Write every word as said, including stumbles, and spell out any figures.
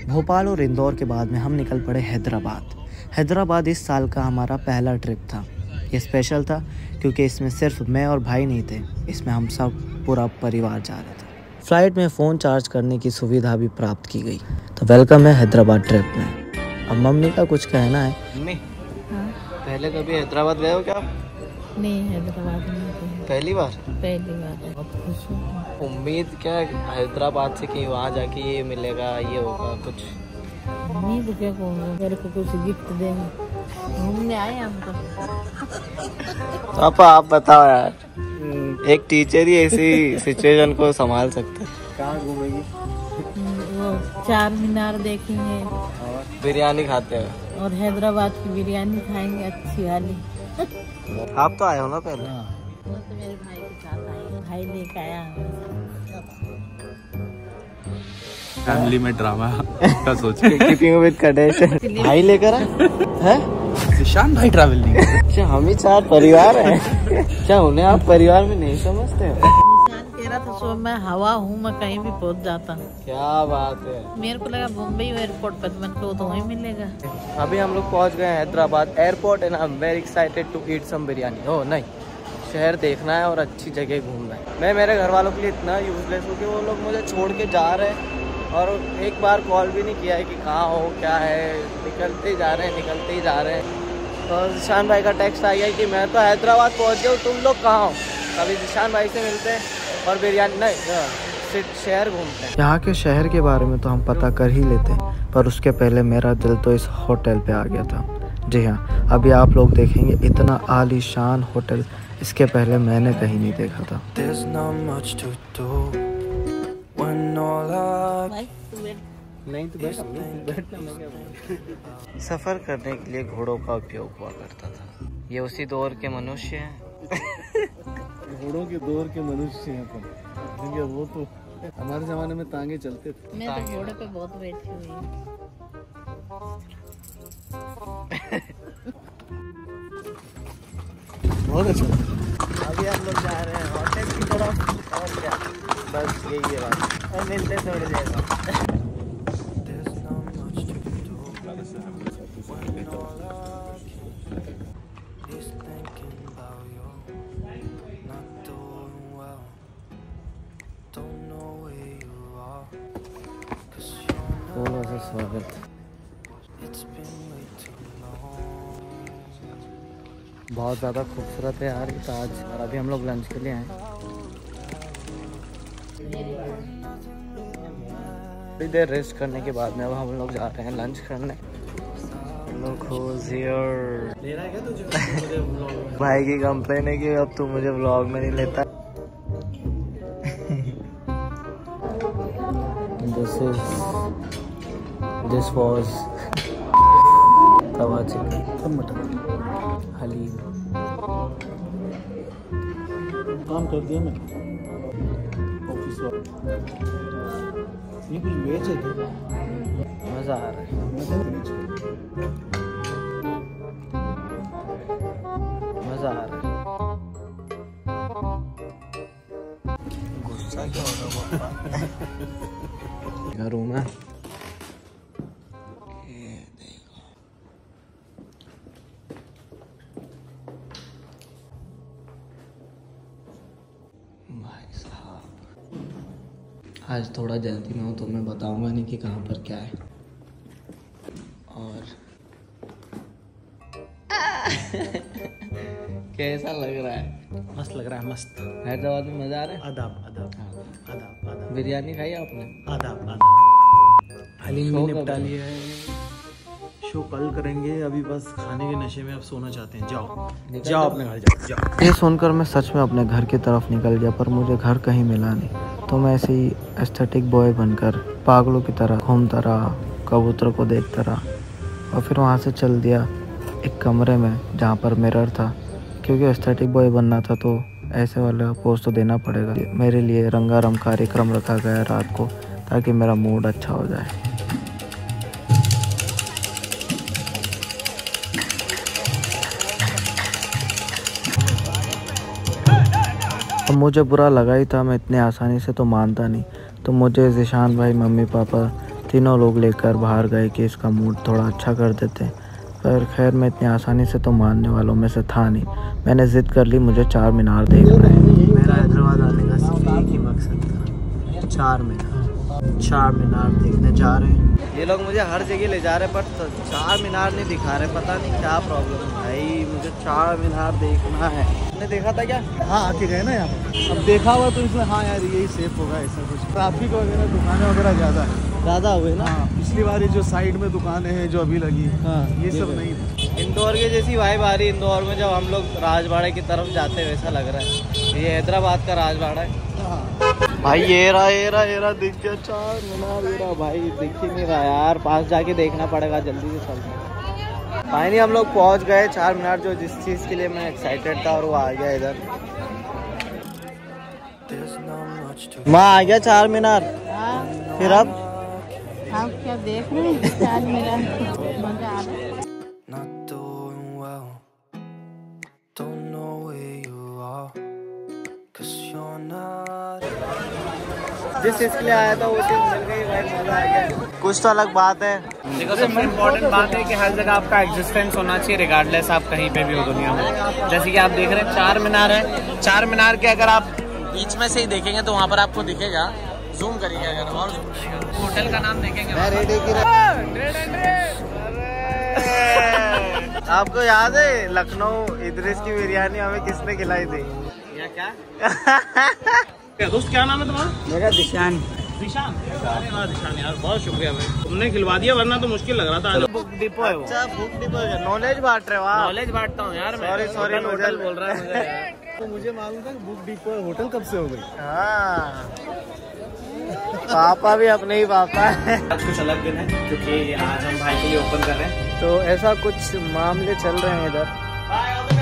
भोपाल और इंदौर के बाद में हम निकल पड़े हैदराबाद। हैदराबाद इस साल का हमारा पहला ट्रिप था। ये स्पेशल था क्योंकि इसमें सिर्फ मैं और भाई नहीं थे, इसमें हम सब पूरा परिवार जा रहे थे। फ्लाइट में फ़ोन चार्ज करने की सुविधा भी प्राप्त की गई। तो वेलकम है हैदराबाद ट्रिप में। अब मम्मी का कुछ कहना है। मम्मी, हाँ? पहले कभी हैदराबाद गए हो क्या? नहीं, हैदराबाद में पहली बार? पहली बार। बहुत खुश हूँ। उम्मीद क्या हैदराबाद से कि वहाँ जाके ये मिलेगा, ये होगा कुछ? उम्मीद क्या कहूँगा, मेरे को कुछ गिफ्ट देंगे, घूमने आए हम तो। पापा आप बताओ यार, एक टीचर ही ऐसी सिचुएशन को संभाल सकते है। कहाँ घूमेगी? वो चार मीनार देखेंगे और बिरयानी खाते हैं और हैदराबाद की बिरयानी खाएंगे अच्छी वाली। आप तो आए हो ना पहले? वो तो मेरे भाई के साथ आए, भाई लेके आया फैमिली में ड्रामा का सोच कीपिंग विद कडेशन। भाई लेकर है ईशान भाई ट्रैवल नहीं। अच्छा, हम ही चार परिवार हैं। क्या उन्हें आप परिवार में नहीं समझते हो? कह रहा था सो मैं हवा हूँ, मैं कहीं भी पहुँच जाता हूँ। क्या बात है। मेरे को लगा मुंबई एयरपोर्ट पर मन को तो वहीं मिलेगा। अभी हम लोग पहुँच गए हैं Hyderabad airport and I am very excited to eat some biryani. Oh नहीं, शहर देखना है और अच्छी जगह घूमना है। मैं मेरे घर वालों के लिए इतना यूजलेस हूँ कि वो लोग मुझे छोड़ के जा रहे हैं और एक बार कॉल भी नहीं किया है कि कहाँ हो, क्या है। निकलते ही जा रहे हैं, निकलते ही जा रहे हैं। तो जिशान भाई का टेक्स्ट आ गया कि मैं तो हैदराबाद पहुँच गया हूँ, तुम लोग कहाँ हो? अभी जिशान भाई से मिलते हैं और बिरयानी नहीं, शहर घूमते हैं। यहाँ के शहर के बारे में तो हम पता कर ही लेते हैं, पर उसके पहले मेरा दिल तो इस होटल पे आ गया था। जी हाँ, अभी आप लोग देखेंगे इतना आलीशान होटल इसके पहले मैंने कहीं नहीं देखा था। नहीं तो बैठ सफर करने के लिए घोड़ों का उपयोग हुआ करता था। ये उसी दौर के मनुष्य हैं। घोड़ों के दौर के मनुष्य हैं अपन। वो तो हमारे जमाने में तांगे चलते थे। मैं तो घोड़े पे बहुत बैठी हुई हूँ। बहुत अच्छा। अभी हम लोग जा रहे हैं होटल की तरफ और क्या, बस यही है बात। और मिलते थोड़ी देर बाद। स्वागत। बहुत ज़्यादा खूबसूरत है यार ये ताज। और अभी हम लोग लंच के लिए आए। थोड़ी देर रेस्ट करने के बाद में अब हम लोग जा रहे हैं लंच करने। Look who's here। भाई की कंप्लेन है कि अब तू मुझे व्लॉग में नहीं लेता। This is This was tawa chicken, mutton, haleem. काम कर दिया मैं ऑफिस वाला। ये कुछ वेज है क्या? मज़ा आ रहा है। मज़ा आ रहा है। गुस्सा क्या होगा पापा? रूम है। आज थोड़ा जल्दी में हूँ तो मैं बताऊंगा नहीं कि कहाँ पर क्या है। और कैसा लग रहा है? मस्त लग रहा है, मस्त। हैदराबाद में मज़ा आ रहा है। आदाब आदाब आदाब आदाब। बिरयानी खाई आपने? आदाब आदाब। हलीम भी निपटा लिया है। शो कल करेंगे, अभी बस खाने के नशे में अब सोना चाहते हैं। जाओ जाओ अपने घर जाओ जाओ। ये सुनकर मैं सच में अपने घर की तरफ निकल गया, पर मुझे घर कहीं मिला नहीं। तो मैं ऐसे ही एस्थेटिक बॉय बनकर पागलों की तरह घूमता रहा, कबूतर को देखता रहा और फिर वहाँ से चल दिया एक कमरे में जहाँ पर मिरर था। क्योंकि एस्थेटिक बॉय बनना था तो ऐसे वाला पोज तो देना पड़ेगा। मेरे लिए रंगारंग कार्यक्रम रखा गया रात को ताकि मेरा मूड अच्छा हो जाए। अब मुझे बुरा लगा ही था, मैं इतने आसानी से तो मानता नहीं। तो मुझे ज़िशान भाई, मम्मी पापा तीनों लोग लेकर बाहर गए कि इसका मूड थोड़ा अच्छा कर देते, पर खैर मैं इतनी आसानी से तो मानने वालों में से था नहीं। मैंने ज़िद कर ली, मुझे चार मीनार देखना है। मेरा हैदराबाद आने का सिर्फ एक ही मकसद था, चार मीनार। चार मीनार देखने जा रहे हैं। ये लोग मुझे हर जगह ले जा रहे हैं पर चार मीनार नहीं दिखा रहे, पता नहीं क्या प्रॉब्लम है भाई। मुझे चार मीनार देखना है। आपने देखा था क्या? हाँ आके गए ना यहाँ पर, अब देखा हुआ तो इसमें हाँ यार यही सेफ होगा, ऐसा कुछ ट्रैफिक वगैरह दुकानें वगैरह ज़्यादा है, ज़्यादा हुए ना। हाँ पिछली बार ये जो साइड में दुकानें हैं जो अभी लगी, हाँ ये सब नहीं थी। इंदौर के जैसी वाइब आ रही इंदौर में जब हम लोग राजवाड़े की तरफ जाते हैं, वैसा लग रहा है। ये हैदराबाद का राजवाड़ा है भाई। ये रहा ये रहा ये रहा दिख गया चार मीनार। ये रहा भाई, दिख ही नहीं रहा यार, पास जाके देखना पड़ेगा, जल्दी से चलते। फाइनली हम लोग पहुंच गए चार मीनार, जो जिस चीज़ के लिए मैं एक्साइटेड था और वो आ गया इधर। माँ आ गया चार मीनार। फिर अब आप क्या देख रहे हैं? चार मीनार मजा आ रहा है। जिस चीज़ के लिए आया था वो चीज़ मिल गई भाई, मजा आ गया। कुछ तो अलग बात है। देखो सबसे इम्पोर्टेंट बात है कि हर जगह आपका एग्जिस्टेंस होना चाहिए, रिगार्डलेस आप कहीं पे भी हो दुनिया में। जैसे कि आप देख रहे हैं चार मीनार है, चार मीनार के अगर आप बीच में से ही देखेंगे तो वहाँ पर आपको दिखेगा, जूम करिए अगर, और होटल का नाम देखेंगे। आपको याद है लखनऊ इदरिस की बिरयानी हमें किसने खिलाई थी? या क्या दोस्त, क्या नाम है तुम्हारा? मेरा दिशान। दिशान? अरे वाह दिशान यार, बहुत शुक्रिया भाई, तुमने खिलवा दिया, वरना तो मुश्किल लग रहा था। बुक डिपो है वो। अच्छा बुक डिपो है, नॉलेज बांट रहे हो आप। नॉलेज बांटता हूँ यार मैं। सॉरी सॉरी होटल बोल रहा है मुझे। तो मुझे मालूम था बुक डिपो है, होटल कब से हो गई? हाँ पापा भी अपने ही पापा है। आज कुछ अलग दिन है क्योंकि आज हम भाई के लिए ओपन कर रहे हैं, तो ऐसा कुछ मामले चल रहे हैं इधर।